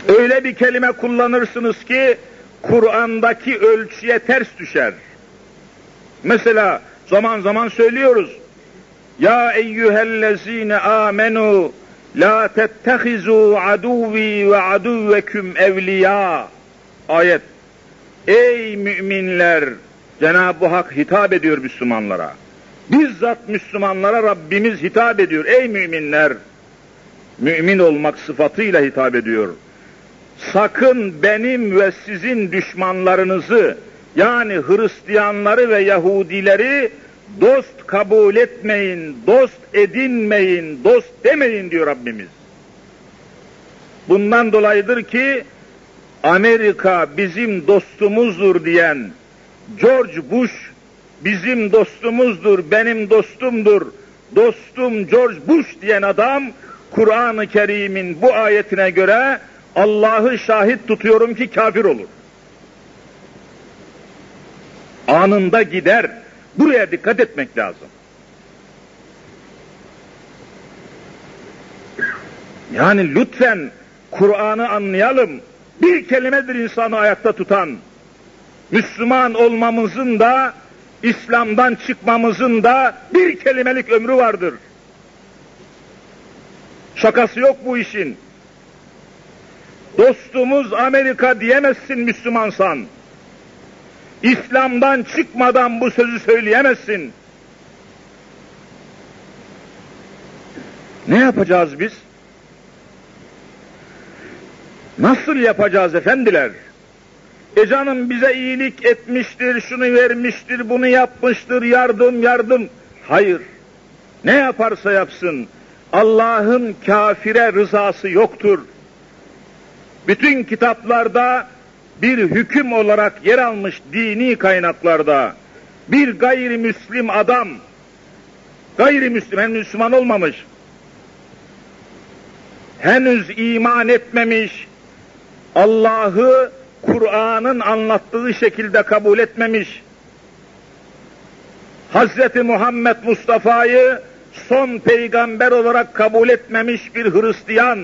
Öyle bir kelime kullanırsınız ki Kur'an'daki ölçüye ters düşer. Mesela zaman zaman söylüyoruz. Ya eyyühellezine amenu la tettehizu aduvi ve aduvveküm evliya. Ayet. Ey müminler! Cenab-ı Hak hitap ediyor Müslümanlara. Bizzat Müslümanlara Rabbimiz hitap ediyor. Ey müminler! Mümin olmak sıfatıyla hitap ediyor. Sakın benim ve sizin düşmanlarınızı, yani Hristiyanları ve Yahudileri dost kabul etmeyin, dost edinmeyin, dost demeyin diyor Rabbimiz. Bundan dolayıdır ki Amerika bizim dostumuzdur diyen George Bush bizim dostumuzdur, benim dostumdur, dostum George Bush diyen adam Kur'an-ı Kerim'in bu ayetine göre Allah'ı şahit tutuyorum ki kafir olur. Anında gider. Buraya dikkat etmek lazım. Yani lütfen Kur'an'ı anlayalım. Bir kelimedir insanı ayakta tutan. Müslüman olmamızın da, İslam'dan çıkmamızın da bir kelimelik ömrü vardır. Şakası yok bu işin. Dostumuz Amerika diyemezsin Müslümansan. İslam'dan çıkmadan bu sözü söyleyemezsin. Ne yapacağız biz? Nasıl yapacağız efendiler? Canım bize iyilik etmiştir, şunu vermiştir, bunu yapmıştır, yardım. Hayır. Ne yaparsa yapsın, Allah'ın kafire rızası yoktur. Bütün kitaplarda bir hüküm olarak yer almış dini kaynaklarda bir gayrimüslim adam, gayrimüslim, henüz Müslüman olmamış, henüz iman etmemiş, Allah'ı Kur'an'ın anlattığı şekilde kabul etmemiş, Hazreti Muhammed Mustafa'yı son peygamber olarak kabul etmemiş bir Hristiyan,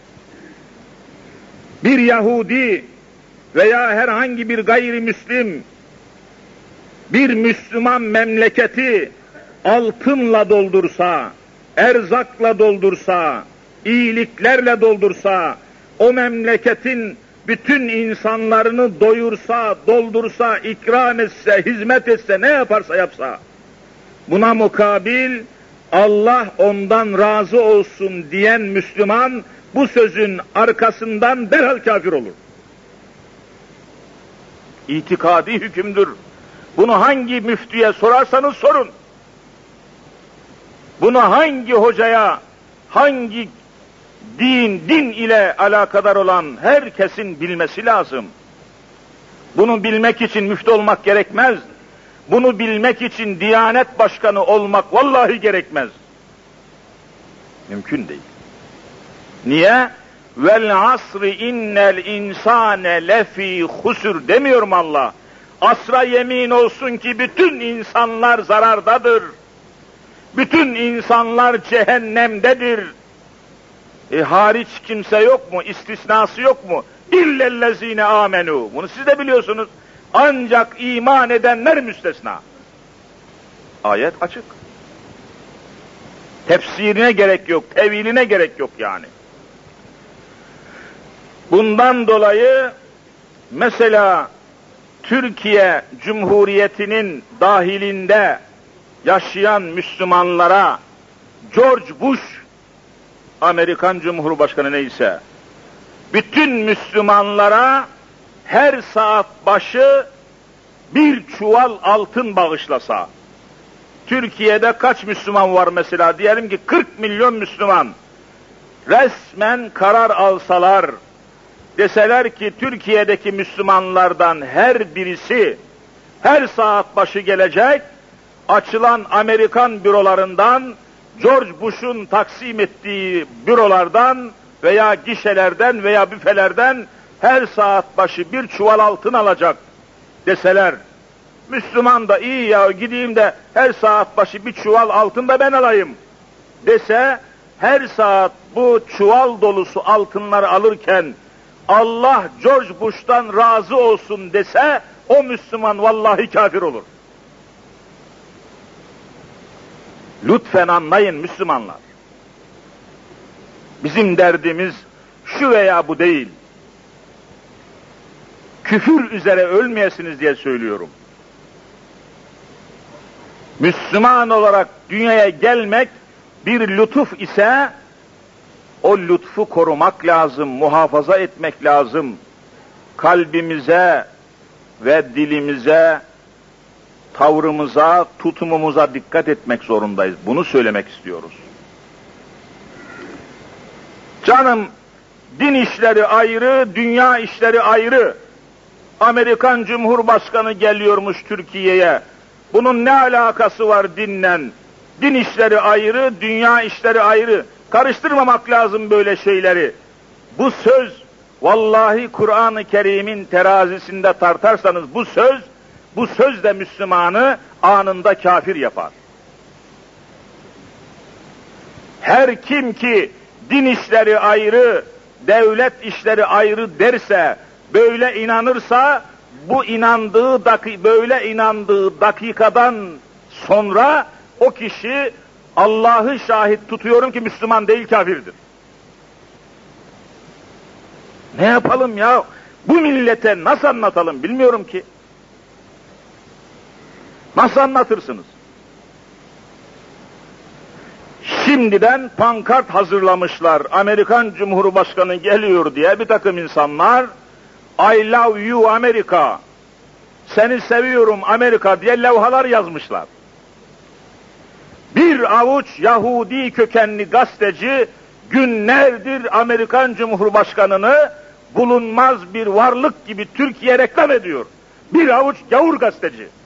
bir Yahudi veya herhangi bir gayrimüslim, bir Müslüman memleketi altınla doldursa, erzakla doldursa, iyiliklerle doldursa, o memleketin bütün insanlarını doyursa, doldursa, ikram etse, hizmet etse, ne yaparsa yapsa, buna mukabil Allah ondan razı olsun diyen Müslüman, bu sözün arkasından derhal kafir olur. İtikadi hükümdür. Bunu hangi müftüye sorarsanız sorun. Bunu hangi hocaya, hangi din ile alakadar olan herkesin bilmesi lazım. Bunu bilmek için müftü olmak gerekmez. Bunu bilmek için Diyanet Başkanı olmak vallahi gerekmez. Mümkün değil. Niye? Vel asri innel insane lefî husur demiyor mu Allah? Asra yemin olsun ki bütün insanlar zarardadır. Bütün insanlar cehennemdedir. Hariç kimse yok mu? İstisnası yok mu? İllellezine amenu. Bunu siz de biliyorsunuz. Ancak iman edenler müstesna. Ayet açık. Tefsirine gerek yok, teviline gerek yok yani. Bundan dolayı mesela Türkiye Cumhuriyeti'nin dahilinde yaşayan Müslümanlara George Bush, Amerikan Cumhurbaşkanı neyse, bütün Müslümanlara her saat başı bir çuval altın bağışlasa, Türkiye'de kaç Müslüman var mesela? Diyelim ki 40 milyon Müslüman. Resmen karar alsalar, deseler ki Türkiye'deki Müslümanlardan her birisi her saat başı gelecek, açılan Amerikan bürolarından, George Bush'un taksim ettiği bürolardan veya gişelerden veya büfelerden her saat başı bir çuval altın alacak deseler, Müslüman da iyi ya gideyim de her saat başı bir çuval altın da ben alayım dese, her saat bu çuval dolusu altınları alırken Allah George Bush'tan razı olsun dese, o Müslüman vallahi kafir olur. Lütfen anlayın Müslümanlar. Bizim derdimiz şu veya bu değil. Küfür üzere ölmeyesiniz diye söylüyorum. Müslüman olarak dünyaya gelmek bir lütuf ise, o lütfu korumak lazım, muhafaza etmek lazım. Kalbimize ve dilimize, tavrımıza, tutumumuza dikkat etmek zorundayız. Bunu söylemek istiyoruz. Canım, din işleri ayrı, dünya işleri ayrı. Amerikan Cumhurbaşkanı geliyormuş Türkiye'ye. Bunun ne alakası var dinle? Din işleri ayrı, dünya işleri ayrı. Karıştırmamak lazım böyle şeyleri. Bu söz, vallahi Kur'an-ı Kerim'in terazisinde tartarsanız bu söz de Müslümanı anında kafir yapar. Her kim ki din işleri ayrı, devlet işleri ayrı derse, böyle inanırsa, böyle inandığı dakikadan sonra o kişi, Allah'ı şahit tutuyorum ki Müslüman değil, kafirdir. Ne yapalım ya? Bu millete nasıl anlatalım bilmiyorum ki. Nasıl anlatırsınız? Şimdiden pankart hazırlamışlar. Amerikan Cumhurbaşkanı geliyor diye bir takım insanlar, I love you Amerika, seni seviyorum Amerika diye levhalar yazmışlar. Bir avuç Yahudi kökenli gazeteci günlerdir Amerikan Cumhurbaşkanı'nı bulunmaz bir varlık gibi Türkiye reklam ediyor. Bir avuç gavur gazeteci.